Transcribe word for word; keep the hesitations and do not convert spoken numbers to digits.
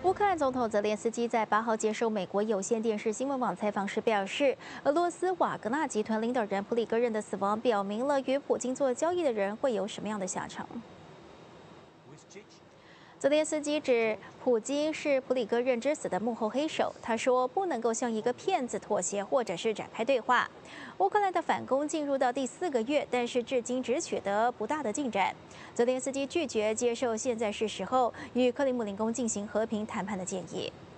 乌克兰总统泽连斯基在八号接受美国有线电视新闻网采访时表示，俄罗斯瓦格纳集团领导人普里戈任的死亡，表明了与普京做交易的人会有什么样的下场。泽连斯基指普京是普里戈任之死的幕后黑手。他说，不能够向一个骗子妥协，或者是展开对话。乌克兰的反攻进入到第四个月，但是至今只取得不大的进展。泽连斯基拒绝接受现在是时候与克里姆林宫进行和平谈判的建议。